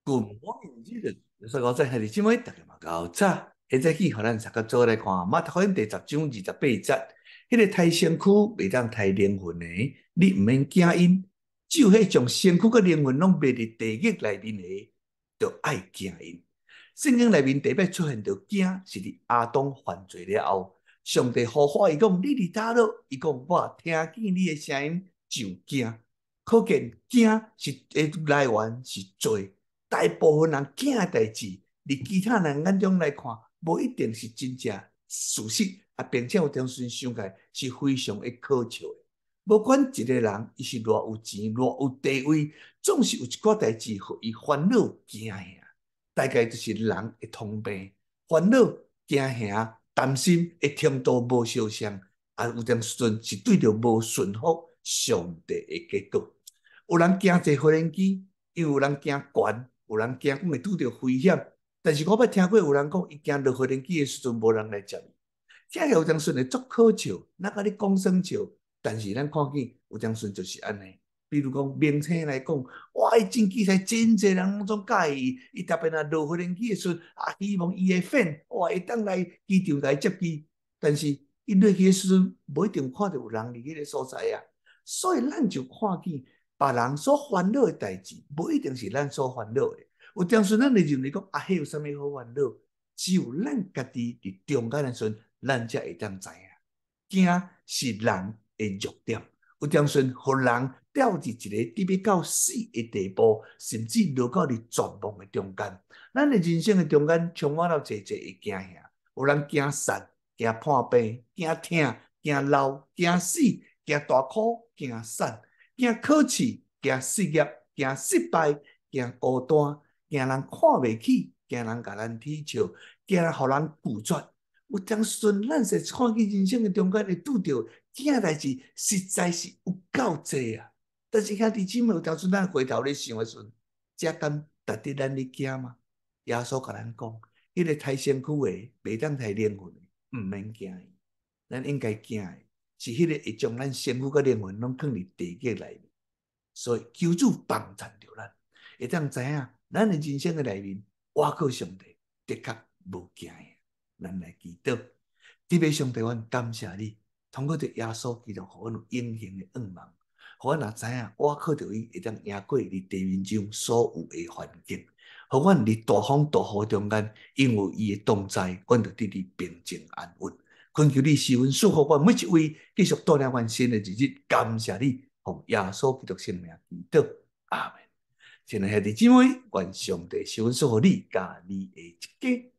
Good morning，所以我在下日姊妹，大家嘛搞早，下早起，互咱大家做来看马太福音第10章28节，迄个太身躯袂当太灵魂的，你毋免惊因，只有迄将身躯甲灵魂拢灭伫地狱内面的，就爱惊因。圣经内面特别出现着惊，是伫亚当犯罪了后，上帝呼唤伊讲：你伫叨落？伊讲：我听见你的声音就惊。可见惊是的来源是罪。大部分人惊的代志，伫其他人眼中来看，无一定是真正事实，并且有当时想起来是非常的可笑的。无管一个人伊是偌有钱、偌有地位，总是有一寡代志互伊烦恼惊吓。大概就是人的通病，烦恼、惊吓、担心会程度无相像，有当时阵是对着无顺服上帝的结果。有人惊坐无人机，因为有人惊悬。有人惊讲会拄着危险，但是我捌听过有人讲，伊惊落无人机的时阵，无人来接伊。听起来有当时会足可笑，哪甲你讲生笑？但是咱看见有当时就是安尼。比如讲明星来讲，哇，伊真奇才，真侪人拢总介意。伊特别若落无人机的时阵，希望伊的粉哇会当来机场来接机。但是伊落去的时阵，无一定看到有人伫迄个所在啊。所以咱就看见。别人所烦恼的代志，无一定是咱所烦恼的。有当时咱会认为讲，迄有啥物好烦恼？只有咱家己伫中间的时阵，咱才会当知影。惊是人的弱点，有当时互人掉入一个特别到死的地步，甚至落到伫绝望的中间。咱的人生的中间充满了侪侪的惊吓，有人惊散、惊破病、惊疼、惊老、惊死、惊大苦、惊散。惊考试，惊事业，惊失败，惊孤单，惊人看袂起，惊人甲咱踢笑，惊人互人拒绝。有当时咱是看见人生的中间会拄着惊代志，实在是有够济啊！但是兄弟姊妹，有当时咱回头咧想的时阵，这敢值得咱咧惊吗？耶稣甲咱讲，迄个太身躯的，袂当太灵魂的，毋免惊伊。咱应该惊的。是迄个会将咱身躯甲灵魂拢放伫地狱内面，所以求主帮衬着咱，会当知影咱的人生的内面，我靠上帝的确无惊的。咱来祈祷，特别上帝，阮感谢你，通过着耶稣基督，互阮有永恒的愿望，互阮也知影，我靠着伊会当赢过伫地面上所有的环境，互阮伫大风大雨中间，因为伊的同在，阮就得伫平静安稳。恳求你施恩祝福我每一位，继续度量阮新的日子。感谢你，奉耶稣基督圣名祈祷，阿门。亲爱的弟兄姊妹，愿上帝施恩祝福你，甲你的一家。